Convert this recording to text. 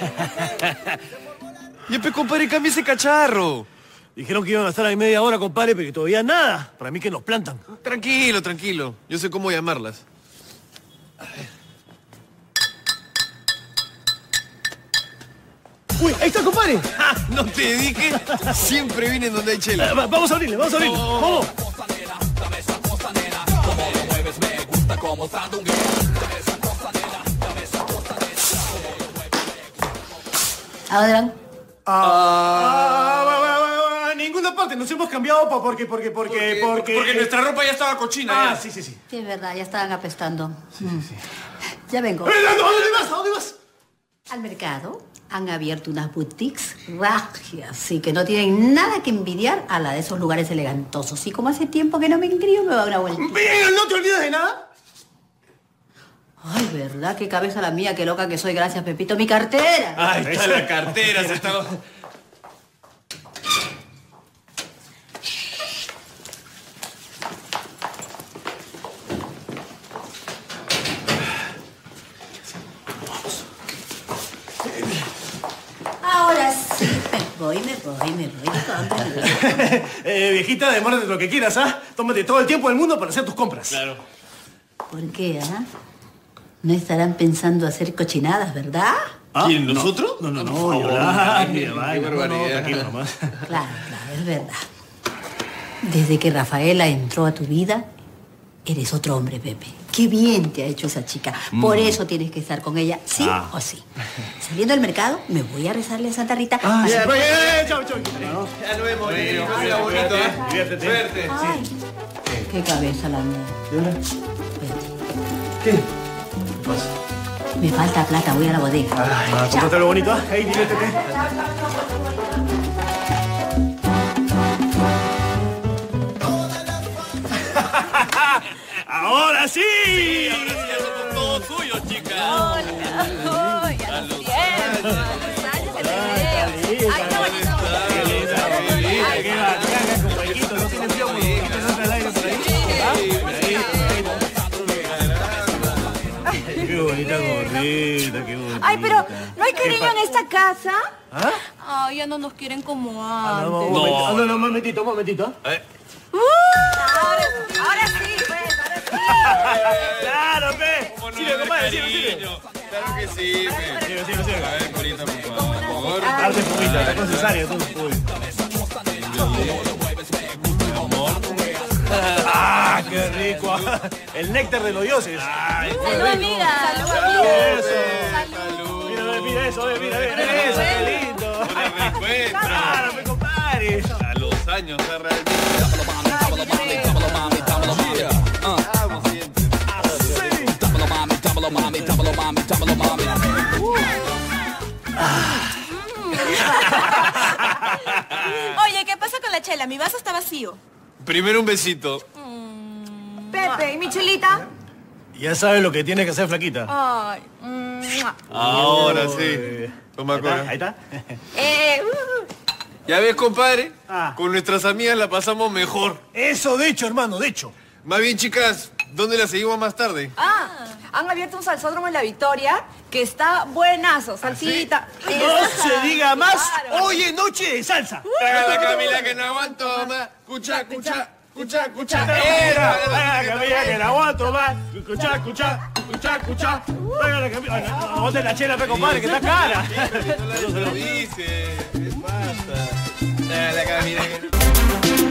Yepe, compadre, cambia ese cacharro. Dijeron que iban a estar ahí media hora, compadre, pero que todavía nada. Para mí que nos plantan. Tranquilo, tranquilo. Yo sé cómo llamarlas. ¡Uy, ahí está, compadre! No te dije, siempre vienen donde hay chela. Vamos a abrirle, vamos a abrirle. ¡Vamos! ¿A dónde van? A ninguna parte. Nos hemos cambiado porque nuestra ropa ya estaba cochina. Sí. Sí, es verdad, ya estaban apestando. Ya vengo. ¿A dónde vas? ¿A dónde vas? Al mercado han abierto unas boutiques rajias, sí, que no tienen nada que envidiar a la de esos lugares elegantosos. Y como hace tiempo que no me engrío, me va a dar una vuelta. Bien, ¿no te olvidas de nada? Ay, ¿verdad? Qué cabeza la mía, qué loca que soy. Gracias, Pepito. ¡Mi cartera! Ahí está la cartera, se está... Ahora sí, me voy. Viejita, demórate lo que quieras, ¿ah? Tómate todo el tiempo del mundo para hacer tus compras. Claro. ¿Por qué, ah? No estarán pensando hacer cochinadas, ¿verdad? ¿Quién, nosotros? No, Qué barbaridad. Tranquilo nomás. Claro, es verdad. Desde que Rafaela entró a tu vida, eres otro hombre, Pepe. Qué bien te ha hecho esa chica. Por eso tienes que estar con ella, sí o sí. Saliendo al mercado, me voy a rezarle a Santa Rita. Chao. Ya nos vemos, bonito, Diviértete. Suerte. Ay, qué cabeza la mía. Vete. ¿Qué? ¿Qué pasa? Me falta plata, voy a la bodega. Cómprate lo bonito, ¿ah? Hey, diviértete. ¡Ahora sí! Ahora sí, ya somos todos tuyos, chicas. Hola, ya los tiempo. Años que te veo. Ay, qué bonito. ¡Qué bacán, con huequito! ¿No tiene frío? ¿No entra el aire por ahí? ¡Qué bonita gorrita, qué bonita! Ay, pero ¿no hay cariño en esta casa? ¿Ah? Ay, ya no nos quieren como antes. No, momentito. Ahora sí, pues, ahora sí. ¡Claro, pe! Sigue, compadre, sigue. Claro que sí, Sigue. A ver, Corita, por favor. Darte fumita, está con cesárea, tú. ¡Ah, qué rico! El néctar de los dioses. ¡Ay, qué Salud, rico! amiga. Eso. Salud. Mira eso, mira eso, qué lindo. Un reencuentro. Claro, me compadre. A los años, realmente. Vamos siempre. Oye, ¿qué pasa con la chela? Mi vaso está vacío. Primero un besito. Pepe, ¿y mi chulita? Ya sabes lo que tienes que hacer, flaquita. Ay. Ahora sí. Toma, Cora. Ahí está. Ya ves, compadre, Ah. con nuestras amigas la pasamos mejor. Eso, de hecho, hermano, de hecho. Más bien, chicas, ¿dónde la seguimos más tarde? Han abierto un salsódromo en La Victoria que está buenazo, salsita. No se diga más. Claro. Hoy es noche de salsa. Traga la Camila que no aguanto más. Cucha. Traga la Camila que no aguanto más. Escucha. Traga la Camila. No botes la chela, pe, compadre, que está cara. No lo dice. ¿Qué pasa? Traga la Camila que no...